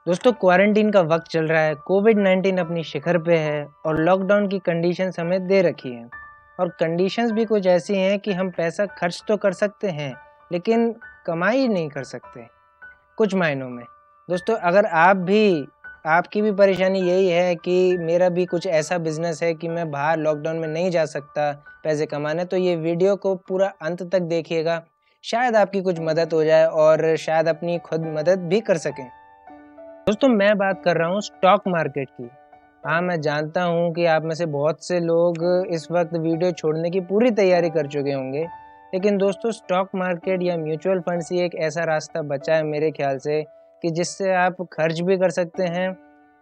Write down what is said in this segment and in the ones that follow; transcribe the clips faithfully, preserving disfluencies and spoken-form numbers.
दोस्तों क्वारंटीन का वक्त चल रहा है। कोविड नाइन्टीन अपनी शिखर पे है और लॉकडाउन की कंडीशंस हमें दे रखी हैं। और कंडीशंस भी कुछ ऐसी हैं कि हम पैसा खर्च तो कर सकते हैं लेकिन कमाई नहीं कर सकते कुछ मायनों में। दोस्तों अगर आप भी आपकी भी परेशानी यही है कि मेरा भी कुछ ऐसा बिजनेस है कि मैं बाहर लॉकडाउन में नहीं जा सकता पैसे कमाने, तो ये वीडियो को पूरा अंत तक देखिएगा। शायद आपकी कुछ मदद हो जाए और शायद अपनी खुद मदद भी कर सकें। दोस्तों मैं बात कर रहा हूँ स्टॉक मार्केट की। हाँ मैं जानता हूँ कि आप में से बहुत से लोग इस वक्त वीडियो छोड़ने की पूरी तैयारी कर चुके होंगे, लेकिन दोस्तों स्टॉक मार्केट या म्यूचुअल फंड से एक ऐसा रास्ता बचा है मेरे ख्याल से कि जिससे आप खर्च भी कर सकते हैं,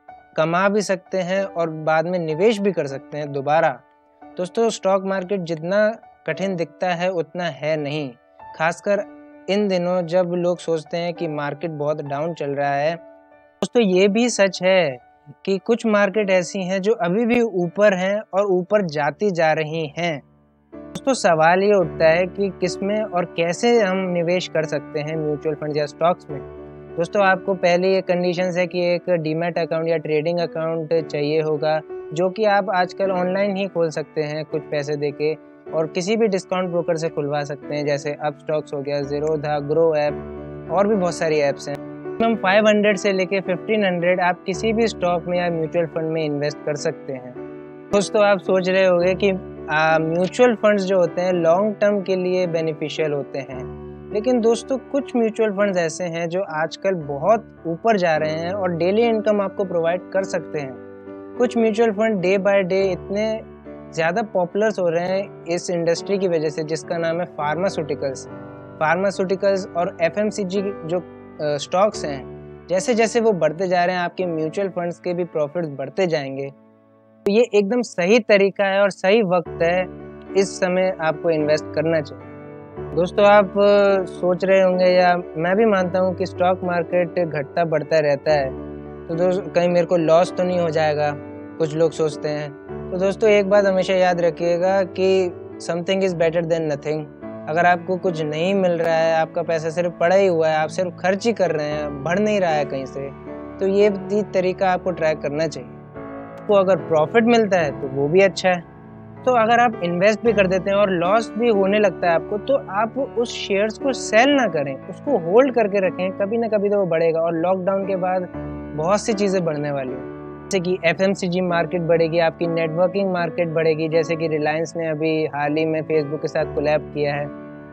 कमा भी सकते हैं और बाद में निवेश भी कर सकते हैं दोबारा। दोस्तों स्टॉक मार्केट जितना कठिन दिखता है उतना है नहीं, खासकर इन दिनों जब लोग सोचते हैं कि मार्केट बहुत डाउन चल रहा है। दोस्तों ये भी सच है कि कुछ मार्केट ऐसी हैं जो अभी भी ऊपर हैं और ऊपर जाती जा रही हैं। दोस्तों सवाल ये उठता है कि किसमें और कैसे हम निवेश कर सकते हैं म्यूचुअल फंड या स्टॉक्स में। दोस्तों आपको पहले ये कंडीशंस है कि एक डीमैट अकाउंट या ट्रेडिंग अकाउंट चाहिए होगा, जो कि आप आजकल ऑनलाइन ही खोल सकते हैं कुछ पैसे देके और किसी भी डिस्काउंट ब्रोकर से खुलवा सकते हैं, जैसे अप स्टॉक्स हो गया, ज़ीरोधा, ग्रो ऐप और भी बहुत सारी ऐप्स हैं। हम पाँच सौ से लेके पंद्रह सौ आप किसी भी स्टॉक में या म्यूचुअल फंड में इन्वेस्ट कर सकते हैं। दोस्तों आप सोच रहे होंगे कि म्यूचुअल फंड्स जो होते हैं लॉन्ग टर्म के लिए बेनिफिशियल होते हैं, लेकिन दोस्तों कुछ म्यूचुअल फंड्स ऐसे हैं जो आजकल बहुत ऊपर जा रहे हैं और डेली इनकम आपको प्रोवाइड कर सकते हैं। कुछ mutual fund day by day इतने ज़्यादा पॉपुलर हो रहे हैं इस इंडस्ट्री की वजह से, जिसका नाम है फार्मास्यूटिकल्स। फार्मास्यूटिकल्स और एफ एम सी जी जो स्टॉक्स हैं, जैसे जैसे वो बढ़ते जा रहे हैं आपके म्यूचुअल फंड्स के भी प्रॉफिट्स बढ़ते जाएंगे। तो ये एकदम सही तरीका है और सही वक्त है, इस समय आपको इन्वेस्ट करना चाहिए। दोस्तों आप सोच रहे होंगे या मैं भी मानता हूँ कि स्टॉक मार्केट घटता बढ़ता रहता है, तो दोस्तों कहीं मेरे को लॉस तो नहीं हो जाएगा, कुछ लोग सोचते हैं। तो दोस्तों एक बात हमेशा याद रखिएगा कि something is better than nothing. अगर आपको कुछ नहीं मिल रहा है, आपका पैसा सिर्फ पड़ा ही हुआ है, आप सिर्फ खर्च ही कर रहे हैं, बढ़ नहीं रहा है कहीं से, तो ये भी तरीका आपको ट्राई करना चाहिए। आपको अगर प्रॉफिट मिलता है तो वो भी अच्छा है। तो अगर आप इन्वेस्ट भी कर देते हैं और लॉस भी होने लगता है आपको, तो आप उस शेयर्स को सेल ना करें, उसको होल्ड करके रखें, कभी ना कभी तो वो बढ़ेगा। और लॉकडाउन के बाद बहुत सी चीज़ें बढ़ने वाली हैं, जैसे कि F M C G market बढ़ेगी, आपकी नेटवर्किंग मार्केट बढ़ेगी, जैसे कि रिलायंस ने अभी हाल ही में फेसबुक के साथ कोलैब किया है।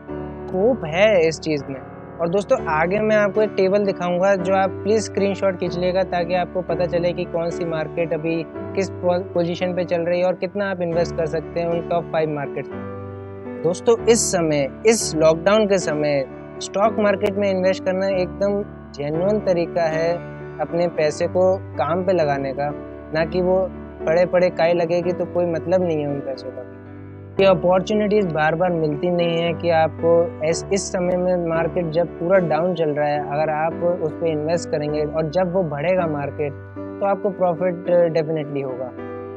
होप है इस चीज़ में। और दोस्तों आगे मैं आपको एक टेबल दिखाऊंगा जो आप प्लीज़ स्क्रीनशॉट खींच लीजिएगा, ताकि आपको पता चले कि कौन सी मार्केट अभी किस पोजीशन पे चल रही है और कितना आप इन्वेस्ट कर सकते हैं उन टॉप फाइव मार्केट में। दोस्तों इस समय, इस लॉकडाउन के समय स्टॉक मार्केट में इन्वेस्ट करना एकदम जेन्युइन तरीका है अपने पैसे को काम पे लगाने का, ना कि वो पड़े पड़े काई लगेगी तो कोई मतलब नहीं है उन पैसों का। ये अपॉर्चुनिटीज़ बार बार मिलती नहीं है कि आपको इस इस समय में मार्केट जब पूरा डाउन चल रहा है, अगर आप उस पर इन्वेस्ट करेंगे और जब वो बढ़ेगा मार्केट, तो आपको प्रॉफिट डेफिनेटली होगा।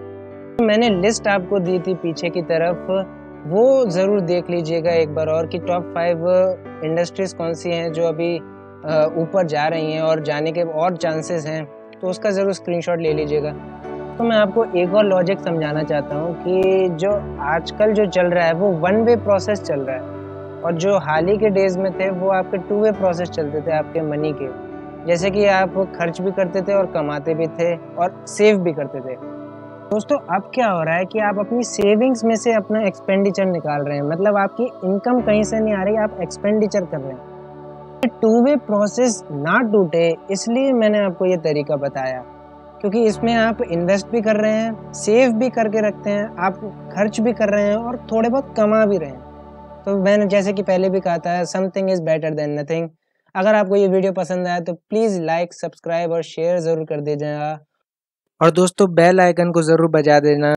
मैंने लिस्ट आपको दी थी पीछे की तरफ, वो ज़रूर देख लीजिएगा एक बार और कि टॉप फाइव इंडस्ट्रीज़ कौन सी हैं जो अभी ऊपर जा रही हैं और जाने के और चांसेस हैं, तो उसका ज़रूर स्क्रीनशॉट ले लीजिएगा। तो मैं आपको एक और लॉजिक समझाना चाहता हूँ कि जो आजकल जो चल रहा है वो वन वे प्रोसेस चल रहा है, और जो हाल ही के डेज में थे वो आपके टू वे प्रोसेस चलते थे आपके मनी के, जैसे कि आप खर्च भी करते थे और कमाते भी थे और सेव भी करते थे। दोस्तों अब क्या हो रहा है कि आप अपनी सेविंग्स में से अपना एक्सपेंडिचर निकाल रहे हैं, मतलब आपकी इनकम कहीं से नहीं आ रही, आप एक्सपेंडिचर कर रहे हैं। टू वे प्रोसेस ना टूटे इसलिए मैंने आपको ये तरीका बताया, क्योंकि इसमें आप इन्वेस्ट भी कर रहे हैं, सेव भी करके रखते हैं, आप खर्च भी कर रहे हैं और थोड़े बहुत कमा भी रहे हैं। तो मैंने जैसे कि पहले भी कहा था, something is better than nothing. अगर आपको ये वीडियो पसंद आया तो प्लीज़ लाइक, सब्सक्राइब और शेयर ज़रूर कर दीजिएगा, और दोस्तों बेल आइकन को ज़रूर बजा देना।